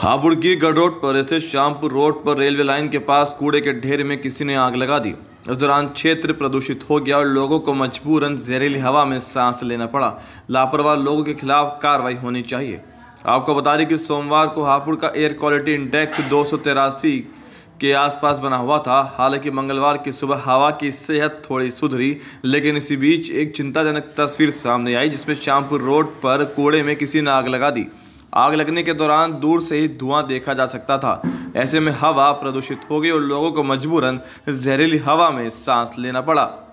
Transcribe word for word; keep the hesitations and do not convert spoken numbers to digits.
हापुड़ की गडोट पर स्थित श्यामपुर रोड पर रेलवे लाइन के पास कूड़े के ढेर में किसी ने आग लगा दी। इस दौरान क्षेत्र प्रदूषित हो गया और लोगों को मजबूरन जहरीली हवा में सांस लेना पड़ा। लापरवाह लोगों के खिलाफ कार्रवाई होनी चाहिए। आपको बता दें कि सोमवार को हापुड़ का एयर क्वालिटी इंडेक्स दो सौ तिरासी के आसपास बना हुआ था। हालांकि मंगलवार की सुबह हवा की सेहत थोड़ी सुधरी, लेकिन इसी बीच एक चिंताजनक तस्वीर सामने आई, जिसमें श्यामपुर रोड पर कूड़े में किसी ने आग लगा दी। आग लगने के दौरान दूर से ही धुआं देखा जा सकता था। ऐसे में हवा प्रदूषित हो गई और लोगों को मजबूरन जहरीली हवा में सांस लेना पड़ा।